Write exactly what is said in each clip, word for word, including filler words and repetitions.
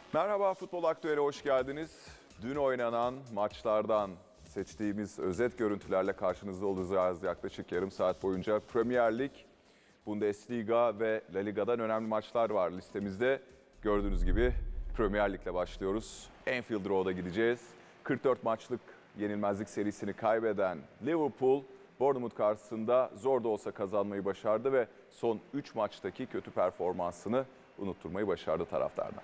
Merhaba, Futbol Aktüel'e hoş geldiniz. Dün oynanan maçlardan seçtiğimiz özet görüntülerle karşınızda olacağız yaklaşık yarım saat boyunca. Premier Lig, Bundesliga ve La Liga'dan önemli maçlar var listemizde. Gördüğünüz gibi Premier Lig'le başlıyoruz. Anfield Road'a gideceğiz. kırk dört maçlık yenilmezlik serisini kaybeden Liverpool, Bournemouth karşısında zor da olsa kazanmayı başardı ve son üç maçtaki kötü performansını unutturmayı başardı taraftarına.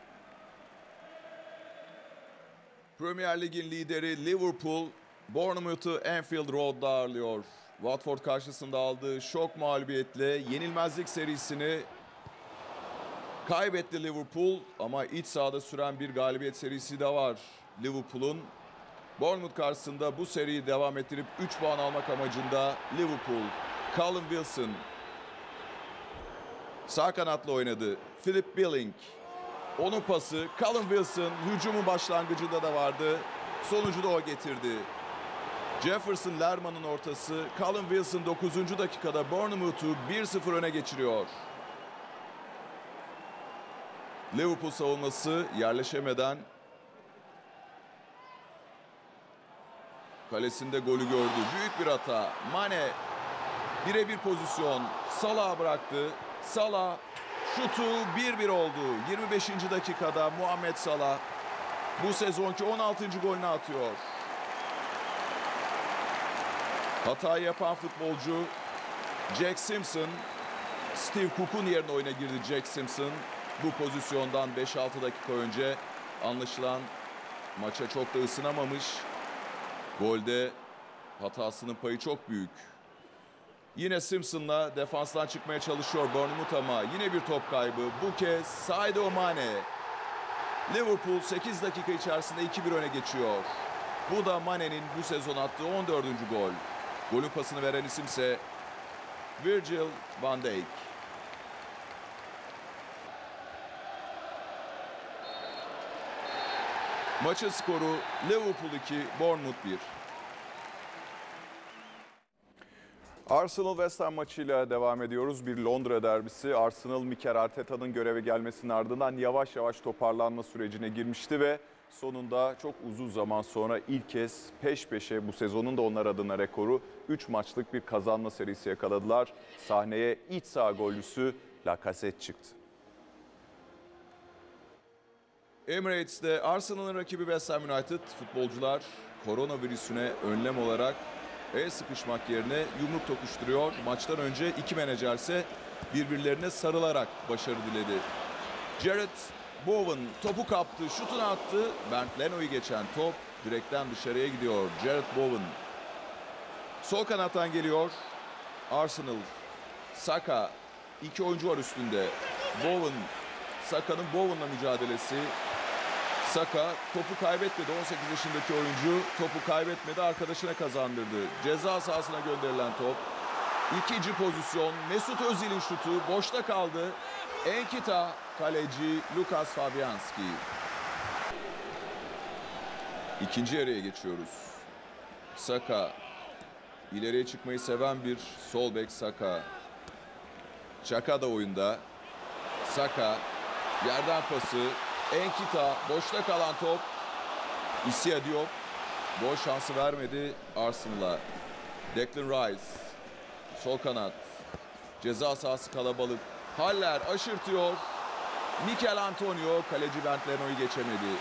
Premier Lig'in lideri Liverpool, Bournemouth'u Anfield Road'da ağırlıyor. Watford karşısında aldığı şok mağlubiyetle yenilmezlik serisini kaybetti Liverpool ama iç sahada süren bir galibiyet serisi de var Liverpool'un. Bournemouth karşısında bu seriyi devam ettirip üç puan almak amacında Liverpool. Callum Wilson sağ kanatla oynadı. Philip Billing. Onun pası Callum Wilson hücumun başlangıcında da vardı. Sonucu da o getirdi. Jefferson Lerman'ın ortası. Callum Wilson dokuzuncu dakikada Bournemouth'u bir sıfır öne geçiriyor. Liverpool savunması yerleşemeden kalesinde golü gördü. Büyük bir hata. Mane birebir pozisyon. Salah'a bıraktı. Salah şutu bir bir oldu. yirmi beşinci dakikada Muhammed Salah bu sezonki on altıncı golünü atıyor. Hatayı yapan futbolcu Jack Simpson, Steve Cook'un yerine oyuna girdi Jack Simpson. Bu pozisyondan beş altı dakika önce anlaşılan maça çok da ısınamamış. Golde hatasının payı çok büyük. Yine Simpson'la defanstan çıkmaya çalışıyor Bournemouth ama yine bir top kaybı. Bu kez Sadio Mane. Liverpool sekiz dakika içerisinde iki bir öne geçiyor. Bu da Mane'nin bu sezon attığı on dördüncü gol. Golün pasını veren isimse Virgil van Dijk. Maçın skoru Liverpool iki, Bournemouth bir. Arsenal West Ham maçıyla devam ediyoruz. Bir Londra derbisi. Arsenal, Mikel Arteta'nın göreve gelmesinin ardından yavaş yavaş toparlanma sürecine girmişti ve sonunda çok uzun zaman sonra ilk kez peş peşe bu sezonun da onlar adına rekoru üç maçlık bir kazanma serisi yakaladılar. Sahneye iç saha golcüsü Lacazette çıktı. Emirates'te Arsenal'ın rakibi West Ham United futbolcular koronavirüsüne önlem olarak el sıkışmak yerine yumruk tokuşturuyor. Maçtan önce iki menajer ise birbirlerine sarılarak başarı diledi. Jared Bowen topu kaptı, şutunu attı. Bernd Leno'yu geçen top direkten dışarıya gidiyor. Jared Bowen. Sol kanattan geliyor Arsenal. Saka. İki oyuncu var üstünde. Bowen. Saka'nın Bowen'la mücadelesi. Saka topu kaybetmedi. on sekiz yaşındaki oyuncu topu kaybetmedi. Arkadaşına kazandırdı. Ceza sahasına gönderilen top. İkinci pozisyon. Mesut Özil'in şutu boşta kaldı. Enkita, kaleci Lukas Fabianski. İkinci yarıya geçiyoruz. Saka. İleriye çıkmayı seven bir sol bek Saka. Xhaka da oyunda. Saka. Yerden pası. Enkita, boşta kalan top. Isia Diop gol şansı vermedi Arsenal'a. Declan Rice, sol kanat. Ceza sahası kalabalık. Haller aşırtıyor. Mikel Antonio, kaleci Bernd Leno'yu geçemedi.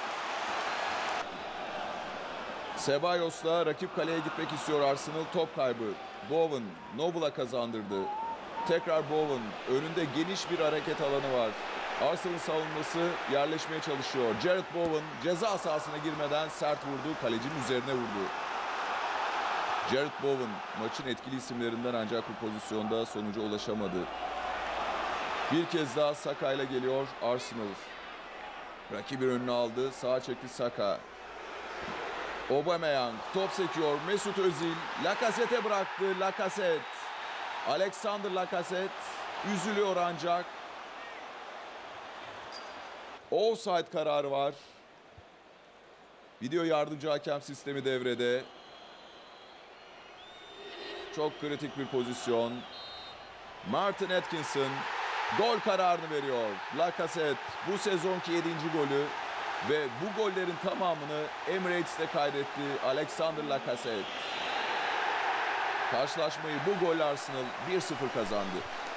Cebalos'la rakip kaleye gitmek istiyor Arsenal. Top kaybı. Bowen, Noble'a kazandırdı. Tekrar Bowen, önünde geniş bir hareket alanı var. Arsenal savunması yerleşmeye çalışıyor. Jared Bowen ceza sahasına girmeden sert vurdu. Kalecinin üzerine vurdu. Jared Bowen maçın etkili isimlerinden ancak bu pozisyonda sonuca ulaşamadı. Bir kez daha Saka ile geliyor Arsenal. Rakibin önüne aldı. Sağa çekti Saka. Aubameyang top sekiyor. Mesut Özil Lacazette'e bıraktı. Lacazette. Alexander Lacazette üzülüyor ancak. Offside kararı var. Video yardımcı hakem sistemi devrede. Çok kritik bir pozisyon. Martin Atkinson Gol kararını veriyor. Lacazette bu sezonki yedinci golü ve bu gollerin tamamını Emirates'te kaydetti Alexander Lacazette. Karşılaşmayı bu golle Arsenal bir sıfır kazandı.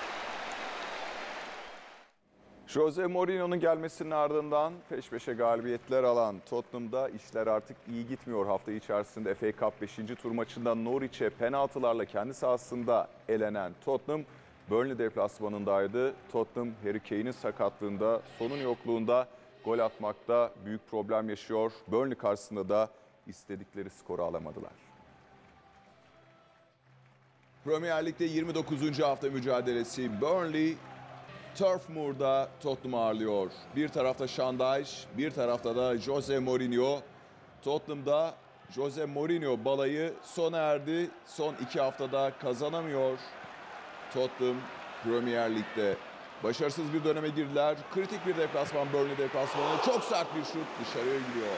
Jose Mourinho'nun gelmesinin ardından peş peşe galibiyetler alan Tottenham'da işler artık iyi gitmiyor. Hafta içerisinde F A Cup beşinci tur maçında Norwich'e penaltılarla kendi sahasında elenen Tottenham, Burnley deplasmanındaydı. Tottenham, Harry Kane'in sakatlığında, sonun yokluğunda gol atmakta büyük problem yaşıyor. Burnley karşısında da istedikleri skoru alamadılar. Premier Lig'de yirmi dokuzuncu hafta mücadelesi. Burnley Turf Moor'da Tottenham'ı ağırlıyor. Bir tarafta Sean Dyche, bir tarafta da Jose Mourinho. Tottenham'da Jose Mourinho balayı sona erdi. Son iki haftada kazanamıyor. Tottenham Premier Lig'de başarısız bir döneme girdiler. Kritik bir deplasman, Burnley deplasmanı. Çok sert bir şut dışarıya gidiyor.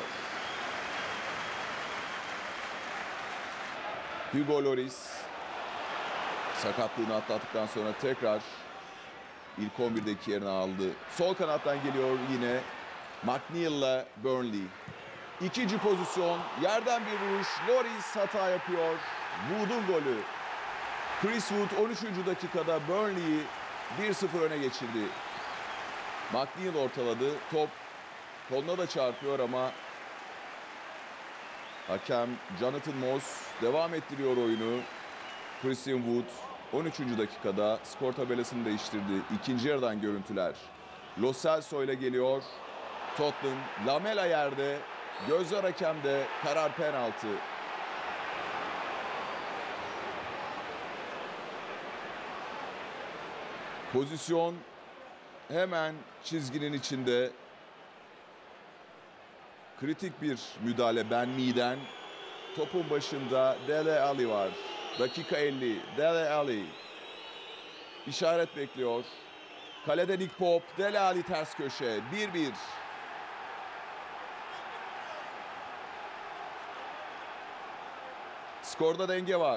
Hugo Lloris sakatlığını atlattıktan sonra tekrar İlk on birdeki yerini aldı. Sol kanattan geliyor yine McNeil'la Burnley. İkinci pozisyon, yerden bir vuruş. Lloris hata yapıyor. Wood'un golü. Chris Wood on üçüncü dakikada Burnley'i bir sıfır öne geçirdi. McNeil ortaladı. Top koluna da çarpıyor ama hakem Jonathan Moss devam ettiriyor oyunu. Christian Wood on üçüncü dakikada skor tabelasını değiştirdi. İkinci yarıdan görüntüler. Lo Celso ile geliyor. Tottenham, Lamela yerde. Gözler hakemde. Karar penaltı. Pozisyon hemen çizginin içinde. Kritik bir müdahale Ben Mee'den. Topun başında Dele Alli var. Dakika elli. Dele Alli. İşaret bekliyor. Kalede Nick Pope. Dele Alli ters köşe. bir bir. Skorda denge var.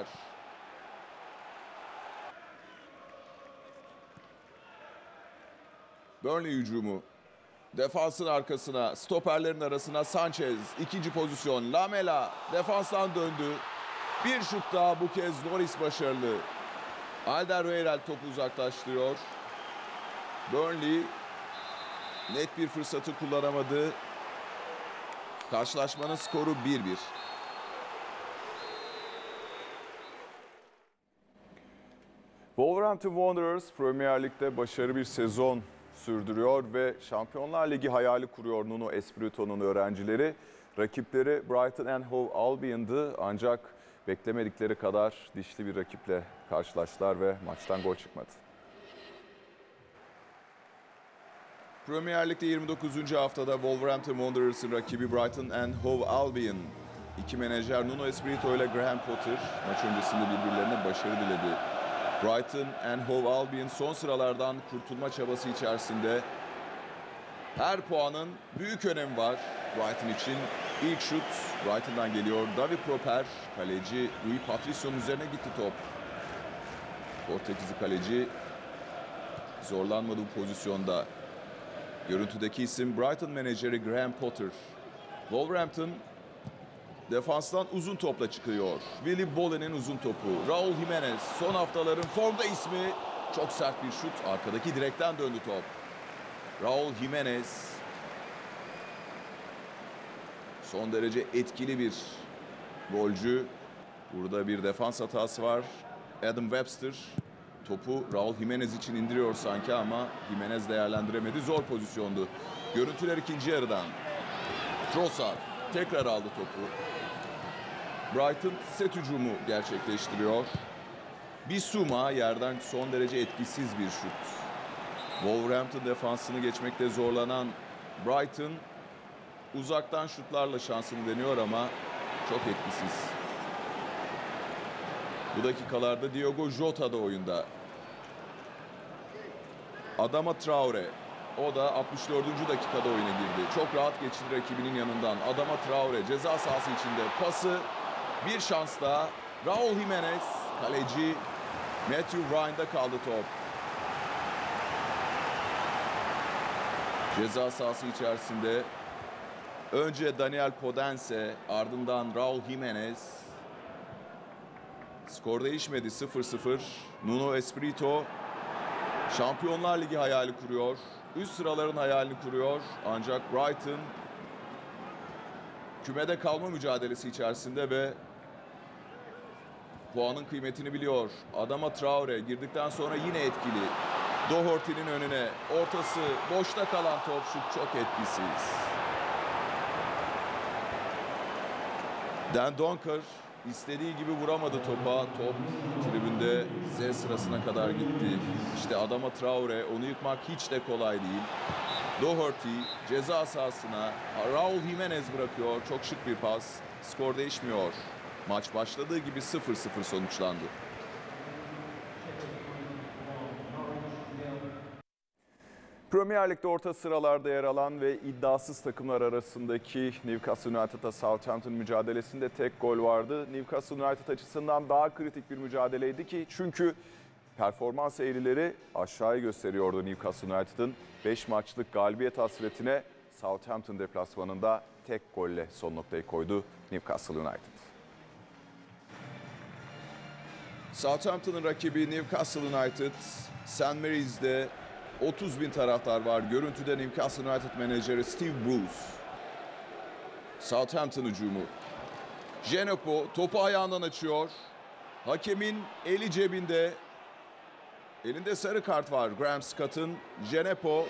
Burnley hücumu. Defansın arkasına, stoperlerin arasına Sanchez. İkinci pozisyon. Lamela defanstan döndü. Bir şut daha, bu kez Lloris başarılı. Alderweireld topu uzaklaştırıyor. Burnley net bir fırsatı kullanamadı. Karşılaşmanın skoru bir bir. Wolverhampton Wanderers Premier Lig'de başarılı bir sezon sürdürüyor ve Şampiyonlar Ligi hayali kuruyor Nuno Espirito'nun öğrencileri. Rakipleri Brighton and Hove Albion'dı ancak beklemedikleri kadar dişli bir rakiple karşılaştılar ve maçtan gol çıkmadı. Premier Lig'de yirmi dokuzuncu haftada Wolverhampton Wanderers'ın rakibi Brighton and Hove Albion. İki menajer Nuno Espirito ile Graham Potter maç öncesinde birbirlerine başarı diledi. Brighton and Hove Albion son sıralardan kurtulma çabası içerisinde. Her puanın büyük önemi var Brighton için. İlk şut Brighton'dan geliyor. David Proper, kaleci Rui Patricio'nun üzerine gitti top. Portekizli kaleci zorlanmadı bu pozisyonda. Görüntüdeki isim Brighton menajeri Graham Potter. Wolverhampton defanstan uzun topla çıkıyor. Willy Bolen'in uzun topu. Raul Jimenez son haftaların formda ismi. Çok sert bir şut. Arkadaki direkten döndü top. Raul Jimenez son derece etkili bir golcü. Burada bir defans hatası var. Adam Webster topu Raul Jimenez için indiriyor sanki ama Jimenez değerlendiremedi. Zor pozisyondu. Görüntüler ikinci yarıdan. Trossard tekrar aldı topu. Brighton set hücumu gerçekleştiriyor. Bissouma yerden son derece etkisiz bir şut. Wolverhampton defansını geçmekte zorlanan Brighton uzaktan şutlarla şansını deniyor ama çok etkisiz. Bu dakikalarda Diogo Jota da oyunda. Adama Traore. O da altmış dördüncü dakikada oyuna girdi. Çok rahat geçti rakibinin yanından. Adama Traore ceza sahası içinde pası. Bir şans daha. Raul Jimenez, kaleci Matthew Ryan'da kaldı top. Ceza sahası içerisinde önce Daniel Podence, ardından Raul Jimenez. Skor değişmedi, sıfır sıfır. Nuno Espirito Şampiyonlar Ligi hayali kuruyor. Üst sıraların hayalini kuruyor. Ancak Brighton kümede kalma mücadelesi içerisinde ve puanın kıymetini biliyor. Adama Traore girdikten sonra yine etkili. Doherty'nin önüne, ortası boşta kalan top, şut çok etkisiz. Dan Donker istediği gibi vuramadı topa. Top tribünde Z sırasına kadar gitti. İşte Adama Traore, onu yıkmak hiç de kolay değil. Doherty ceza sahasına Raul Jimenez bırakıyor. Çok şık bir pas. Skor değişmiyor. Maç başladığı gibi sıfır sıfır sonuçlandı. Premier Lig'de orta sıralarda yer alan ve iddiasız takımlar arasındaki Newcastle United'la Southampton mücadelesinde tek gol vardı. Newcastle United açısından daha kritik bir mücadeleydi ki çünkü performans eğrileri aşağıya gösteriyordu Newcastle United'ın. beş maçlık galibiyet hasretine Southampton deplasmanında tek golle son noktayı koydu Newcastle United. Southampton'ın rakibi Newcastle United. Saint Mary's'de otuz bin taraftar var. Görüntüde Newcastle United menajeri Steve Bruce. Southampton hücumu. Djenepo topu ayağından açıyor. Hakemin eli cebinde. Elinde sarı kart var Graham Scott'ın. Djenepo.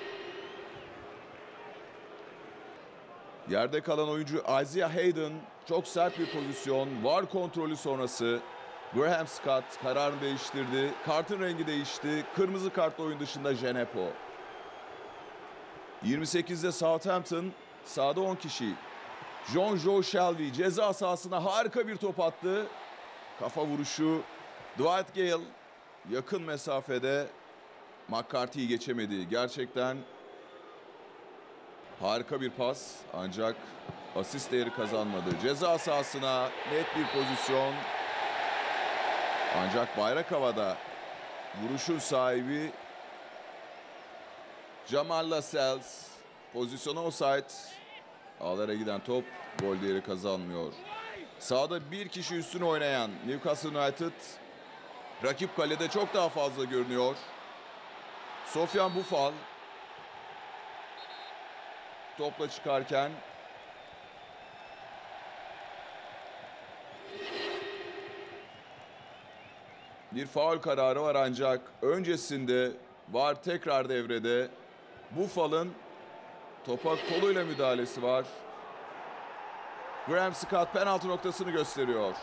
Yerde kalan oyuncu Isaiah Hayden. Çok sert bir pozisyon. VAR kontrolü sonrası. Graham Scott kararını değiştirdi. Kartın rengi değişti. Kırmızı kartla oyun dışında Djenepo. yirmi sekizde Southampton. Sahada on kişi. John-Joe Shelby ceza sahasına harika bir top attı. Kafa vuruşu. Dwight Gale yakın mesafede McCarthy'yi geçemedi. Gerçekten harika bir pas. Ancak asist değeri kazanmadı. Ceza sahasına net bir pozisyon. Ancak bayrak havada. Vuruşun sahibi Jamal Lascelles. Pozisyona offside. Ağlara giden top gol değeri kazanmıyor. Sahada bir kişi üstüne oynayan Newcastle United rakip kalede çok daha fazla görünüyor. Sofyan Boufal topla çıkarken bir faul kararı var ancak öncesinde VAR tekrar devrede. Boufal'ın topa koluyla müdahalesi var. Graham Scott penaltı noktasını gösteriyor.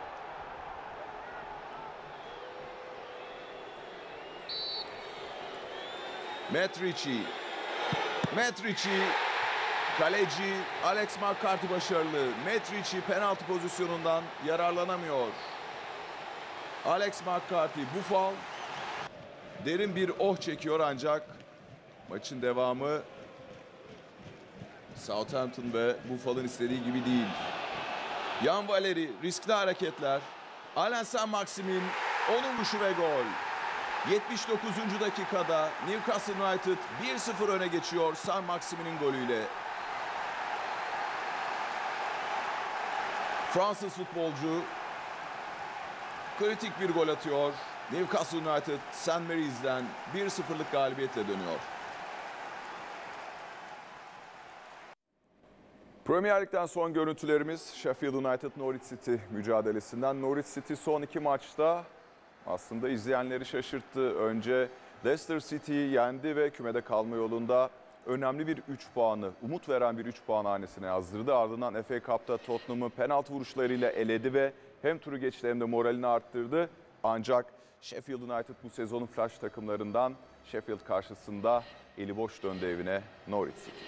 Matt Ritchie. Matt Ritchie. Kaleci Alex McCarthy başarılı. Matt Ritchie penaltı pozisyonundan yararlanamıyor. Alex McCarthy, Boufal derin bir oh çekiyor ancak maçın devamı Southampton ve Boufal'ın istediği gibi değil. Yan Valeri riskli hareketler. Alain Saint-Maximin onun vuruşu ve gol. yetmiş dokuzuncu dakikada Newcastle United bir sıfır öne geçiyor Saint-Maximin'in golüyle. Fransız futbolcu kritik bir gol atıyor. Newcastle United Saint Mary's'den bir sıfırlık galibiyetle dönüyor. Premier Lig'den son görüntülerimiz Sheffield United Norwich City mücadelesinden. Norwich City son iki maçta aslında izleyenleri şaşırttı. Önce Leicester City'yi yendi ve kümede kalma yolunda önemli bir üç puanı, umut veren bir üç puan hanesine yazdırdı. Ardından F A Cup'ta Tottenham'ı penaltı vuruşlarıyla eledi ve hem turu geçti hem de moralini arttırdı. Ancak Sheffield United bu sezonun flash takımlarından. Sheffield karşısında eli boş döndü evine Norwich City.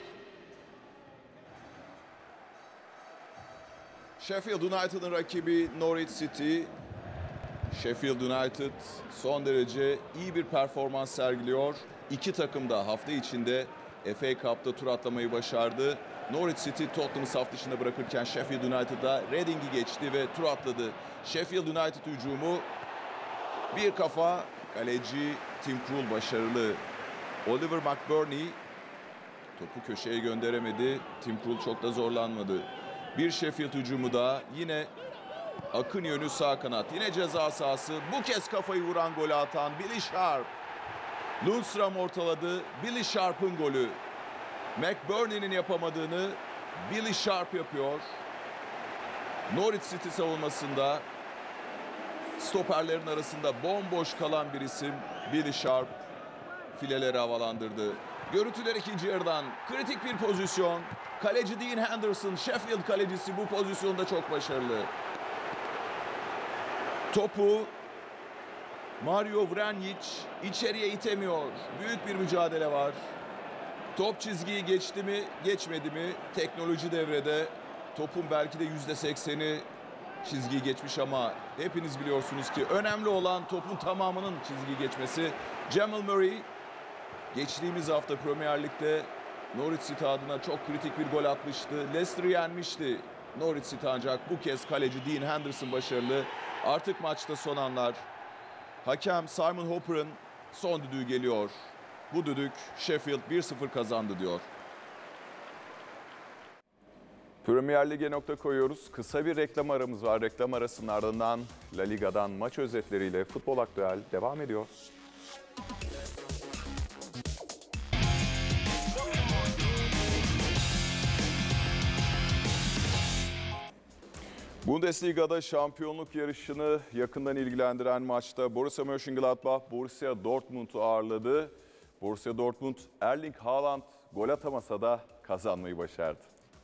Sheffield United'ın rakibi Norwich City. Sheffield United son derece iyi bir performans sergiliyor. İki takım da hafta içinde F A Cup'ta tur atlamayı başardı. Norwich City Tottenham'ı saf dışında bırakırken Sheffield United'da Reading'i geçti ve tur atladı. Sheffield United hücumu bir kafa, kaleci Tim Krul başarılı. Oliver McBurney Topu köşeye gönderemedi. Tim Krul çok da zorlanmadı. Bir Sheffield hücumu da yine akın yönü sağ kanat. Yine ceza sahası. Bu kez kafayı vuran golü atan Billy Sharp. Lundstram ortaladı. Billy Sharp'ın golü. McBurney'nin yapamadığını Billy Sharp yapıyor. Norwich City savunmasında stoperlerin arasında bomboş kalan bir isim Billy Sharp fileleri havalandırdı. Görüntüler ikinci yarıdan. Kritik bir pozisyon. Kaleci Dean Henderson, Sheffield kalecisi bu pozisyonda çok başarılı. Topu Mario Vranjic içeriye itemiyor. Büyük bir mücadele var. Top çizgiyi geçti mi, geçmedi mi? Teknoloji devrede. Topun belki de yüzde sekseni çizgiyi geçmiş ama hepiniz biliyorsunuz ki önemli olan topun tamamının çizgiyi geçmesi. Jamal Murray geçtiğimiz hafta Premier Lig'de Norwich City adına çok kritik bir gol atmıştı. Leicester'ı yenmişti Norwich City, ancak bu kez kaleci Dean Henderson başarılı. Artık maçta son anlar. Hakem Simon Hopper'ın son düdüğü geliyor. Bu düdük Sheffield bir sıfır kazandı diyor. Premier Lig'e nokta koyuyoruz. Kısa bir reklam aramız var. Reklam arasının ardından La Liga'dan maç özetleriyle Futbol Aktüel devam ediyor. Bundesliga'da şampiyonluk yarışını yakından ilgilendiren maçta Borussia Mönchengladbach Borussia Dortmund'u ağırladı. Borussia Dortmund, Erling Haaland gol atamasa da kazanmayı başardı.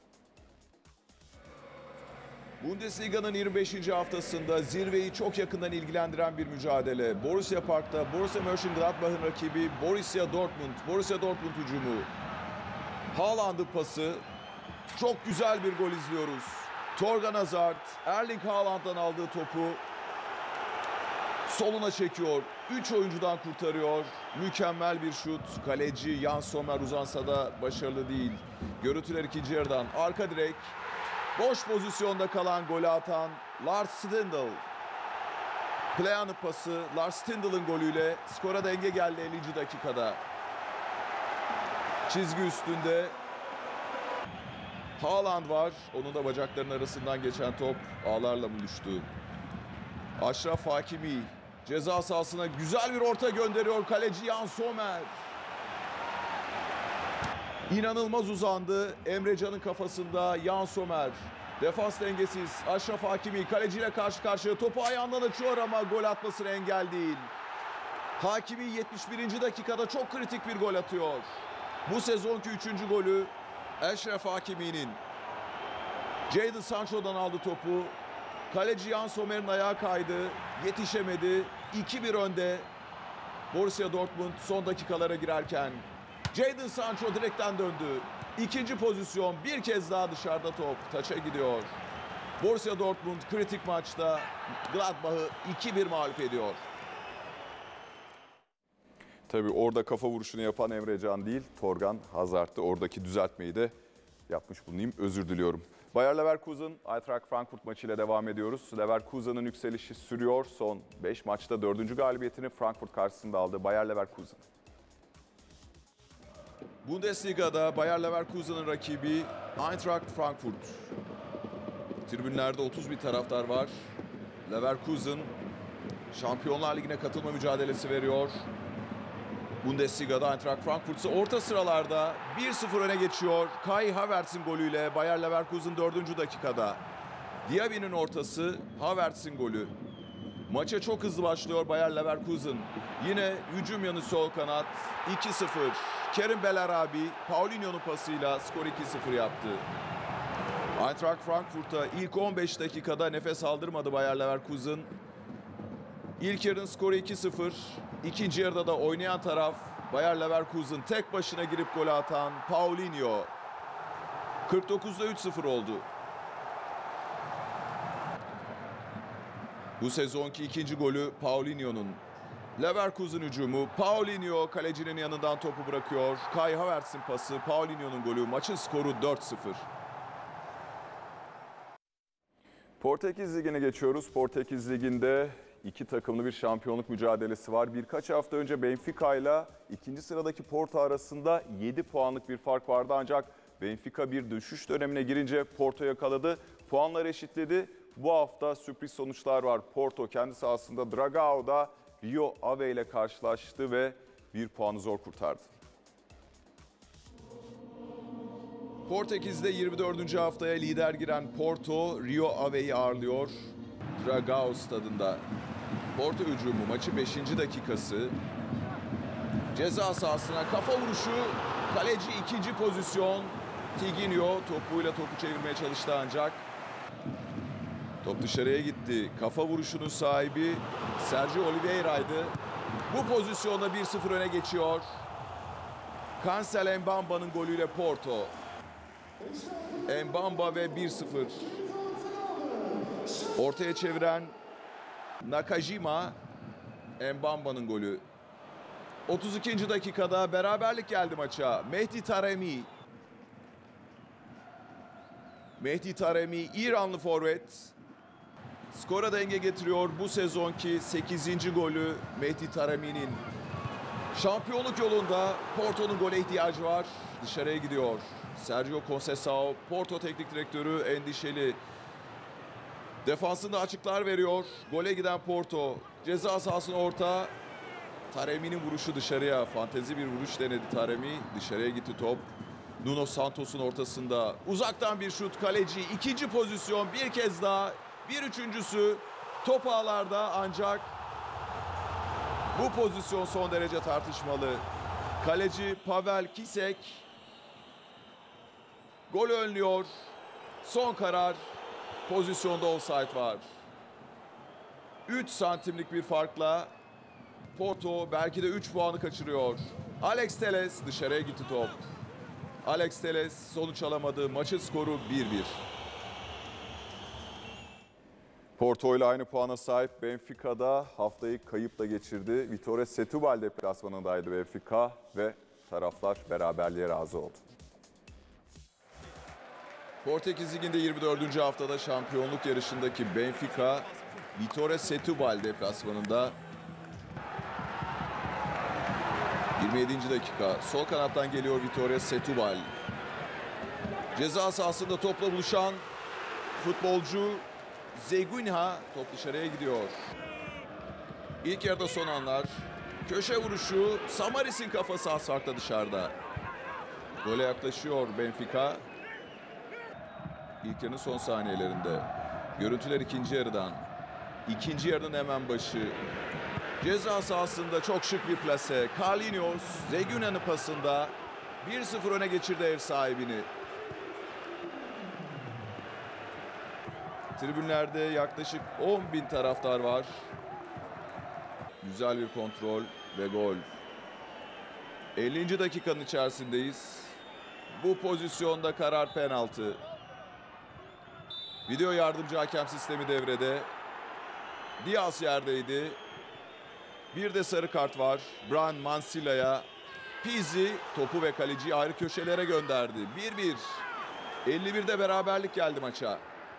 Bundesliga'nın yirmi beşinci haftasında zirveyi çok yakından ilgilendiren bir mücadele. Borussia Park'ta Borussia Mönchengladbach'ın rakibi Borussia Dortmund. Borussia Dortmund hücumu. Haaland'ın pası. Çok güzel bir gol izliyoruz. Torgan Hazard, Erling Haaland'dan aldığı topu soluna çekiyor. Üç oyuncudan kurtarıyor. Mükemmel bir şut. Kaleci Jan Sommer uzansa da başarılı değil. Görüntüler ikinci yarıdan. Arka direk. Boş pozisyonda kalan golü atan Lars Stindl. Plean'ın pası Lars Stindl'ın golüyle skora denge geldi ellinci dakikada. Çizgi üstünde Haaland var. Onun da bacaklarının arasından geçen top ağlarla buluştu. Aşraf Hakimi ceza sahasına güzel bir orta gönderiyor kaleci Jan Sommer. İnanılmaz uzandı. Emre Can'ın kafasında Jan Sommer. Defans dengesiz. Aşraf Hakimi kaleciyle karşı karşıya, topu ayağından açıyor ama gol atmasına engel değil. Hakimi yetmiş birinci dakikada çok kritik bir gol atıyor. Bu sezonki üçüncü golü Aşraf Hakimi'nin. Jadon Sancho'dan aldı topu. Kaleci Jan Sommer'in ayağı kaydı. Yetişemedi. iki bir önde Borussia Dortmund son dakikalara girerken. Jadon Sancho direkten döndü. İkinci pozisyon, bir kez daha dışarıda top. Taça gidiyor. Borussia Dortmund kritik maçta Gladbach'ı iki bir mağlup ediyor. Tabii orada kafa vuruşunu yapan Emre Can değil, Torgan Hazard'tı. Oradaki düzeltmeyi de yapmış bulunayım. Özür diliyorum. Bayer Leverkusen, Eintracht Frankfurt maçıyla devam ediyoruz. Leverkusen'ın yükselişi sürüyor. Son beş maçta dördüncü galibiyetini Frankfurt karşısında aldı Bayer Leverkusen. Bundesliga'da Bayer Leverkusen'ın rakibi Eintracht Frankfurt. Tribünlerde otuz bin taraftar var. Leverkusen Şampiyonlar Ligi'ne katılma mücadelesi veriyor. Bundesliga'da Eintracht Frankfurt'sa orta sıralarda bir sıfır öne geçiyor. Kai Havertz'in golüyle Bayer Leverkusen dördüncü dakikada. Diaby'nin ortası, Havertz'in golü. Maça çok hızlı başlıyor Bayer Leverkusen. Yine hücum yanı sol kanat iki sıfır. Kerim Belarabi Paulinho'nun pasıyla skor iki sıfır yaptı. Eintracht Frankfurt'a ilk on beş dakikada nefes aldırmadı Bayer Leverkusen. İlk yarının skoru iki sıfır. İkinci yarıda da oynayan taraf Bayer Leverkusen, tek başına girip gol atan Paulinho. kırk dokuzda üç sıfır oldu. Bu sezonki ikinci golü Paulinho'nun. Leverkusen hücumu. Paulinho kalecinin yanından topu bırakıyor. Kai Havertz'in pası, Paulinho'nun golü. Maçın skoru dört sıfır. Portekiz Ligi'ne geçiyoruz. Portekiz Ligi'nde iki takımlı bir şampiyonluk mücadelesi var. Birkaç hafta önce Benfica ile ikinci sıradaki Porto arasında yedi puanlık bir fark vardı. Ancak Benfica bir düşüş dönemine girince Porto yakaladı. Puanlar eşitledi. Bu hafta sürpriz sonuçlar var. Porto kendi sahasında Dragao'da Rio Ave ile karşılaştı ve bir puanı zor kurtardı. Portekiz'de yirmi dördüncü haftaya lider giren Porto, Rio Ave'yi ağırlıyor. Dragao stadında. Porto hücumu maçı beşinci dakikası. Ceza sahasına kafa vuruşu. Kaleci ikinci pozisyon. Tiginho topuyla topu çevirmeye çalıştı ancak. Top dışarıya gitti. Kafa vuruşunun sahibi Sergio Oliveira'ydı. Bu pozisyonda bir sıfır öne geçiyor. Cancel Mbamba'nın golüyle Porto. Mbamba ve bir sıfır. Ortaya çeviren Nakajima. Mbamba'nın golü. otuz ikinci dakikada beraberlik geldi maça. Mehdi Taremi. Mehdi Taremi İranlı forvet. Skora denge getiriyor bu sezonki sekizinci golü Mehdi Taremi'nin. Şampiyonluk yolunda Porto'nun gole ihtiyacı var. Dışarıya gidiyor. Sergio Conceição, Porto teknik direktörü endişeli. Defansında açıklar veriyor. Gole giden Porto. Ceza sahasına orta. Taremi'nin vuruşu dışarıya. Fantezi bir vuruş denedi Taremi. Dışarıya gitti top. Nuno Santos'un ortasında. Uzaktan bir şut. Kaleci ikinci pozisyon bir kez daha. Bir üçüncüsü top ağlarda ancak bu pozisyon son derece tartışmalı. Kaleci Pavel Kisek golü önlüyor. Son karar. Pozisyonda offside var. üç santimlik bir farkla Porto belki de üç puanı kaçırıyor. Alex Telles dışarıya gitti top. Alex Telles sonuç alamadı. Maçın skoru bir bir. Porto ile aynı puana sahip Benfica'da haftayı kayıpla geçirdi. Vitória Setúbal deplasmanındaydı Benfica ve taraflar beraberliğe razı oldu. Portekiz Ligi'nde yirmi dördüncü haftada şampiyonluk yarışındaki Benfica, Vitória Setúbal deplasmanında. yirmi yedinci dakika. Sol kanattan geliyor Vitória Setúbal. Ceza sahasında topla buluşan futbolcu Zeguinha top dışarıya gidiyor. İlk yarıda son anlar. Köşe vuruşu. Samaris'in kafası az farkla dışarıda. Gole yaklaşıyor Benfica. İlk yarının son saniyelerinde. Görüntüler ikinci yarıdan. İkinci yarının hemen başı. Ceza sahasında çok şık bir plase. Carlinhos Zeguinha'nın pasında bir sıfır öne geçirdi ev sahibini. Tribünlerde yaklaşık on bin taraftar var. Güzel bir kontrol ve gol. ellinci dakikanın içerisindeyiz. Bu pozisyonda karar penaltı. Video yardımcı hakem sistemi devrede. Diaz yerdeydi. Bir de sarı kart var. Brian Mansilla'ya. Pizzi topu ve kaleciyi ayrı köşelere gönderdi. bir bir. elli birde beraberlik geldi maça.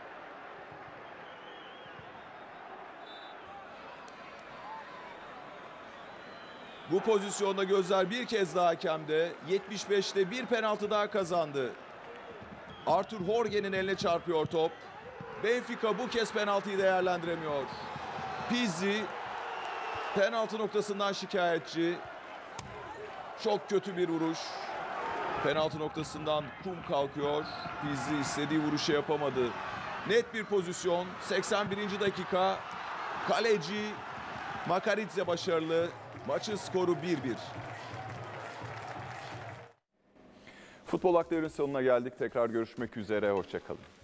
Bu pozisyonda gözler bir kez daha hakemde. yetmiş beşte bir penaltı daha kazandı. Arthur Jorge'nin eline çarpıyor top. Benfica bu kez penaltıyı değerlendiremiyor. Pizzi penaltı noktasından şikayetçi. Çok kötü bir vuruş. Penaltı noktasından kum kalkıyor. Pizzi istediği vuruşu yapamadı. Net bir pozisyon. seksen birinci dakika. Kaleci Makaridze başarılı. Maçın skoru bir bir. Futbol Aktar'ın sonuna geldik. Tekrar görüşmek üzere. Hoşça kalın.